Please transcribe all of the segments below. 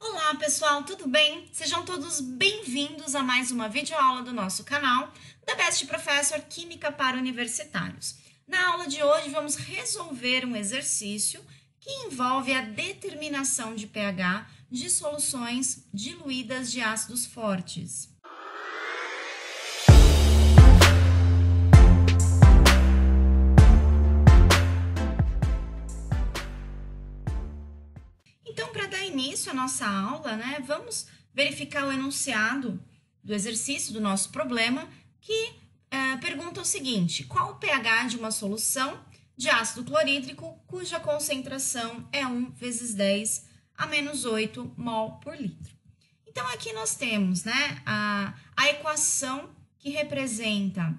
Olá pessoal, tudo bem? Sejam todos bem-vindos a mais uma videoaula do nosso canal da Best Professor Química para Universitários. Na aula de hoje vamos resolver um exercício que envolve a determinação de pH de soluções diluídas de ácidos fortes. Então, para dar início à nossa aula, vamos verificar o enunciado do exercício do nosso problema, que pergunta o seguinte: qual o pH de uma solução de ácido clorídrico cuja concentração é 1 vezes 10 a menos 8 mol por litro? Então, aqui nós temos a equação que representa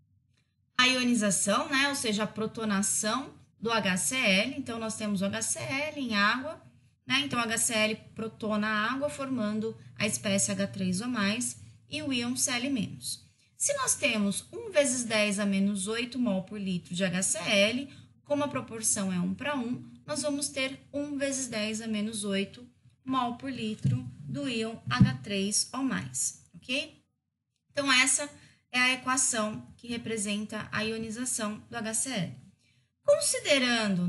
a ionização, ou seja, a protonação do HCl. Então, nós temos o HCl em água. Então, o HCl protona a água, formando a espécie H3O+, e o íon Cl-. Se nós temos 1 vezes 10 a menos 8 mol por litro de HCl, como a proporção é 1 para 1, nós vamos ter 1 vezes 10 a menos 8 mol por litro do íon H3O+, ok? Então, essa é a equação que representa a ionização do HCl. Considerando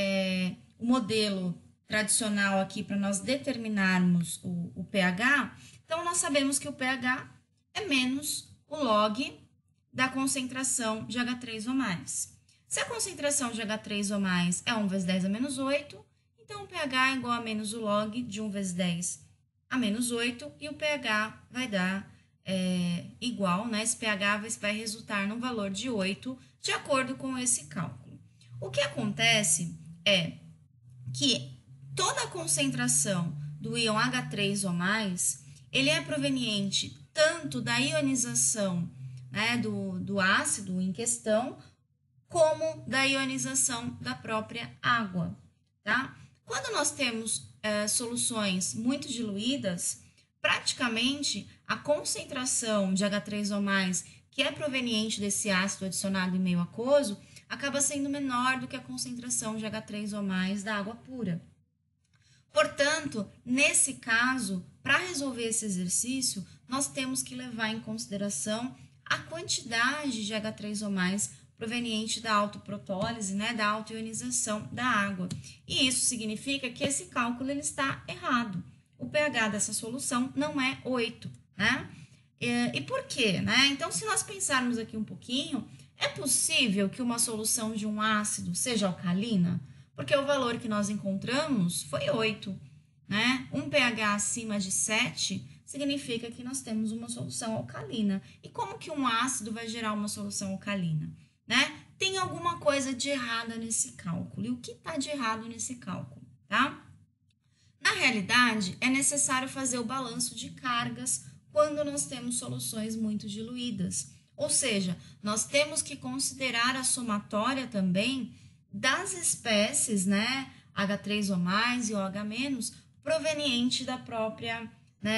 o modelo tradicional aqui para nós determinarmos o pH, então nós sabemos que o pH é menos o log da concentração de H3O+. Se a concentração de H3O+ é 1 vezes 10 a menos 8, então o pH é igual a menos o log de 1 vezes 10 a menos 8, e o pH vai dar igual, esse pH vai resultar no valor de 8, de acordo com esse cálculo. O que acontece é que toda a concentração do íon H3O+, ele é proveniente tanto da ionização do ácido em questão, como da ionização da própria água, tá? Quando nós temos soluções muito diluídas, praticamente a concentração de H3O+, que é proveniente desse ácido adicionado em meio aquoso, acaba sendo menor do que a concentração de H3O+ da água pura. Portanto, nesse caso, para resolver esse exercício, nós temos que levar em consideração a quantidade de H3O+ proveniente da autoprotólise, da autoionização da água. E isso significa que esse cálculo ele está errado. O pH dessa solução não é 8, E por quê? Então, se nós pensarmos aqui um pouquinho, é possível que uma solução de um ácido seja alcalina? Porque o valor que nós encontramos foi 8, Um pH acima de 7 significa que nós temos uma solução alcalina. E como que um ácido vai gerar uma solução alcalina? Tem alguma coisa de errada nesse cálculo. E o que está de errado nesse cálculo, tá? Na realidade, é necessário fazer o balanço de cargas quando nós temos soluções muito diluídas. Ou seja, nós temos que considerar a somatória também das espécies, H3O+ e OH-, proveniente da própria,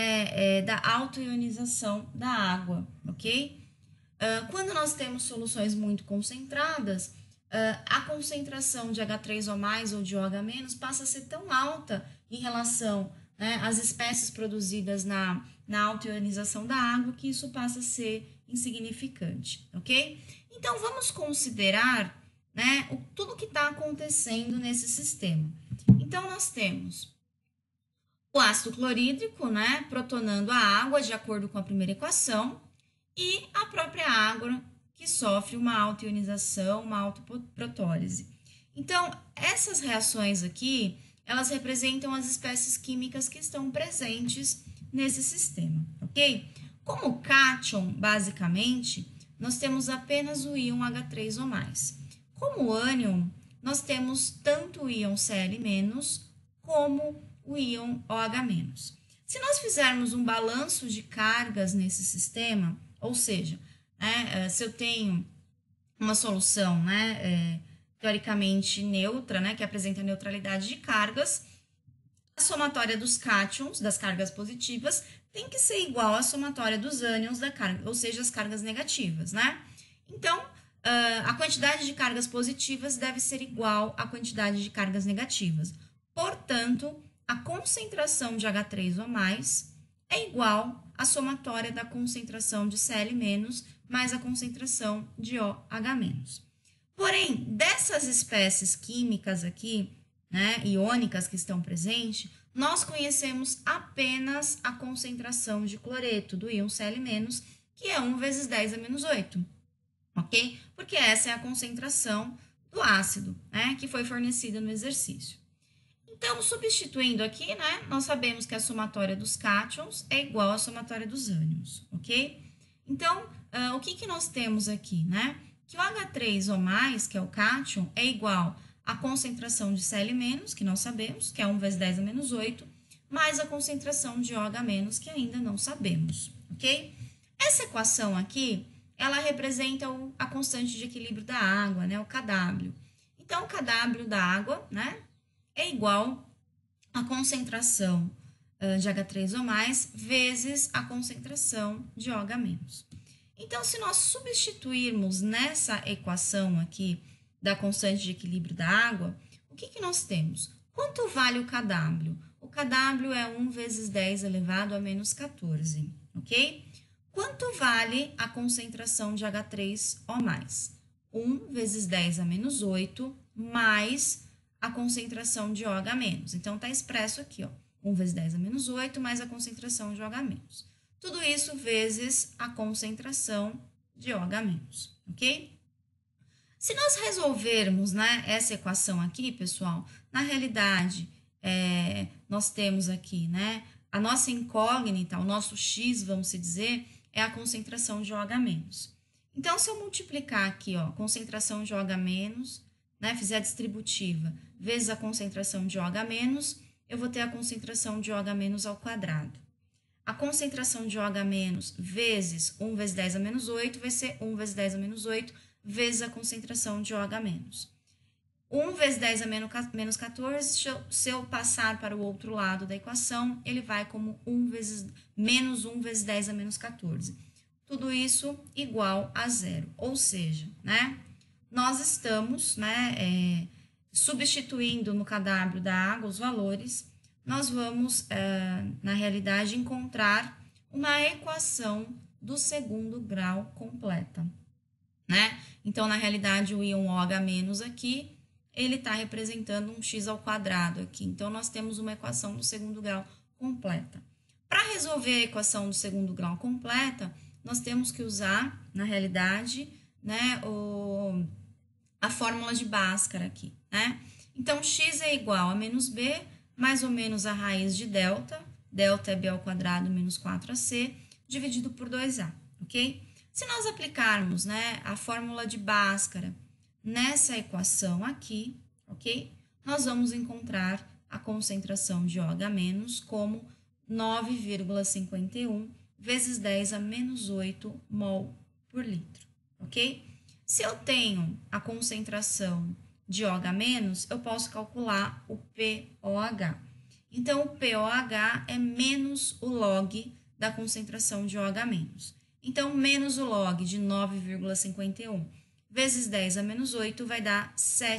da autoionização da água, ok? Quando nós temos soluções muito concentradas, a concentração de H3O+ ou de OH- passa a ser tão alta em relação às espécies produzidas na autoionização da água, que isso passa a ser insignificante, ok? Então, vamos considerar tudo que está acontecendo nesse sistema. Então, nós temos o ácido clorídrico, protonando a água de acordo com a primeira equação, e a própria água que sofre uma autoionização, uma autoprotólise. Então, essas reações aqui, elas representam as espécies químicas que estão presentes nesse sistema, ok? Como cátion, basicamente, nós temos apenas o íon H3O+. Como ânion, nós temos tanto o íon Cl- como o íon OH-. Se nós fizermos um balanço de cargas nesse sistema, ou seja, se eu tenho uma solução teoricamente neutra, que apresenta neutralidade de cargas, a somatória dos cátions, das cargas positivas, tem que ser igual à somatória dos ânions da carga, ou seja, as cargas negativas, Então, a quantidade de cargas positivas deve ser igual à quantidade de cargas negativas. Portanto, a concentração de H3 ou mais é igual à somatória da concentração de Cl- mais a concentração de OH-. Porém, dessas espécies químicas aqui, né, iônicas que estão presentes, nós conhecemos apenas a concentração de cloreto do íon Cl-, que é 1 vezes 10 a menos 8, ok? Porque essa é a concentração do ácido, né, que foi fornecida no exercício. Então, substituindo aqui, né, nós sabemos que a somatória dos cátions é igual à somatória dos ânions, ok? Então, o que nós temos aqui, né? Que o H3 ou mais, que é o cátion, é igual à concentração de Cl-, que nós sabemos, que é 1 vezes 10 a menos 8, mais a concentração de OH-, que ainda não sabemos, ok? Essa equação aqui, ela representa a constante de equilíbrio da água, né, o Kw. Então, o Kw da água, né, é igual à concentração de H3 ou mais vezes a concentração de OH-. Então, se nós substituirmos nessa equação aqui da constante de equilíbrio da água, o que nós temos? Quanto vale o Kw? O Kw é 1 vezes 10 elevado a menos 14, ok? Quanto vale a concentração de H3 ou mais? 1 vezes 10 a menos 8 mais a concentração de OH-. Então, está expresso aqui, ó, 1 vezes 10 a menos 8 mais a concentração de OH-. Tudo isso vezes a concentração de OH-, ok? Se nós resolvermos, né, essa equação aqui, pessoal, na realidade, nós temos aqui, né, a nossa incógnita, o nosso x, vamos dizer, é a concentração de OH-. Então, se eu multiplicar aqui, ó, concentração de OH-, né, fizer a distributiva vezes a concentração de OH-, eu vou ter a concentração de OH- ao quadrado. A concentração de OH- vezes 1 vezes 10 a menos 8 vai ser 1 vezes 10 a menos 8 vezes a concentração de OH-. 1 vezes 10 a menos 14, se eu passar para o outro lado da equação, ele vai como menos 1 vezes 10 a menos 14. Tudo isso igual a zero, ou seja, né, nós estamos, né, substituindo no Kw da água os valores, nós vamos, na realidade, encontrar uma equação do segundo grau completa, né? Então, na realidade, o íon OH- aqui, ele está representando um x ao quadrado aqui. Então, nós temos uma equação do segundo grau completa. Para resolver a equação do segundo grau completa, nós temos que usar, na realidade, né, a fórmula de Bhaskara aqui, né? Então, x é igual a menos b, mais ou menos a raiz de delta, delta é b ao quadrado menos 4ac, dividido por 2a, ok? Se nós aplicarmos, né, a fórmula de Bhaskara nessa equação aqui, ok? Nós vamos encontrar a concentração de OH- como 9,51 vezes 10 a menos 8 mol por litro, ok? Se eu tenho a concentração de OH-, eu posso calcular o POH. Então, o POH é menos o log da concentração de OH-. Então, menos o log de 9,51 vezes 10 a menos 8 vai dar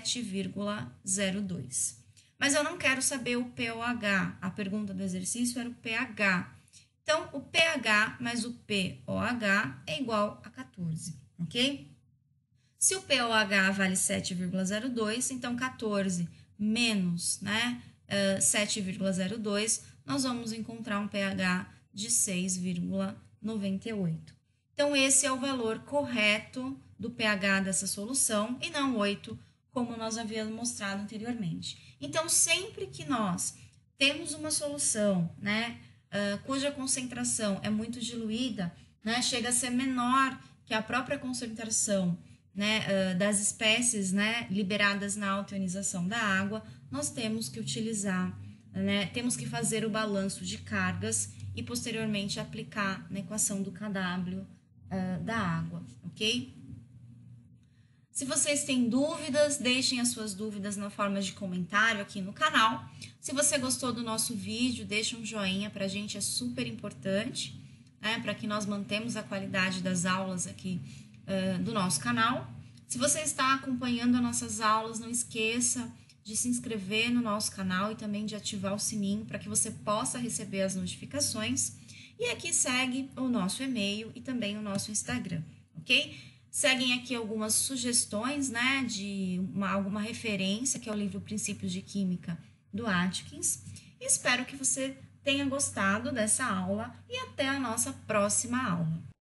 7,02. Mas eu não quero saber o POH. A pergunta do exercício era o pH. Então, o pH mais o POH é igual a 14, ok? Se o POH vale 7,02, então 14 menos, né, 7,02, nós vamos encontrar um pH de 6,98. Então, esse é o valor correto do pH dessa solução e não 8, como nós havíamos mostrado anteriormente. Então, sempre que nós temos uma solução, né, cuja concentração é muito diluída, né, chega a ser menor que a própria concentração, né, das espécies, né, liberadas na autoionização da água, nós temos que utilizar, né, temos que fazer o balanço de cargas e posteriormente aplicar na equação do Kw da água, ok? Se vocês têm dúvidas, deixem as suas dúvidas na forma de comentário aqui no canal. Se você gostou do nosso vídeo, deixa um joinha, para a gente é super importante, né, para que nós mantemos a qualidade das aulas aqui do nosso canal. Se você está acompanhando as nossas aulas, não esqueça de se inscrever no nosso canal e também de ativar o sininho para que você possa receber as notificações. E aqui segue o nosso e-mail e também o nosso Instagram, ok? Seguem aqui algumas sugestões, né, de alguma referência, que é o livro Princípios de Química do Atkins. E espero que você tenha gostado dessa aula e até a nossa próxima aula.